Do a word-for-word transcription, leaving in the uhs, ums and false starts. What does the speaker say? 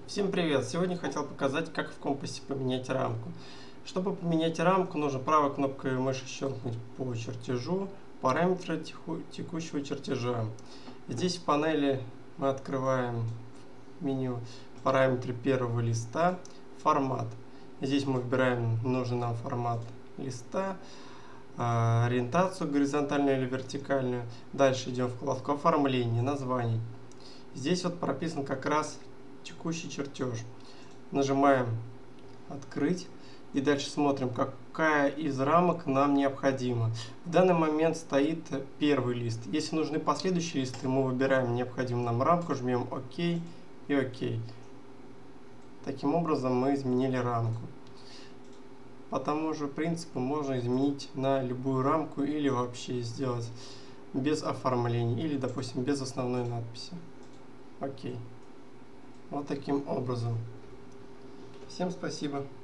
Всем привет! Сегодня хотел показать, как в компасе поменять рамку. Чтобы поменять рамку, нужно правой кнопкой мыши щелкнуть по чертежу, параметры текущего чертежа. Здесь в панели мы открываем меню параметры первого листа, формат. Здесь мы выбираем нужный нам формат листа, ориентацию горизонтальную или вертикальную. Дальше идем в вкладку оформление, название. Здесь вот прописан как раз текущий чертеж. Нажимаем открыть и дальше смотрим, какая из рамок нам необходима. В данный момент стоит первый лист. Если нужны последующие листы, мы выбираем необходимую нам рамку, жмем ОК и ОК. Таким образом мы изменили рамку. По тому же принципу можно изменить на любую рамку или вообще сделать без оформления или, допустим, без основной надписи. Окей. Вот таким образом. Всем спасибо.